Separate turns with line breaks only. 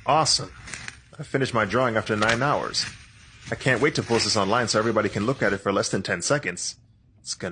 Awesome. I finished my drawing after 9 hours. I can't wait to post this online so everybody can look at it for less than 10 seconds. It's gonna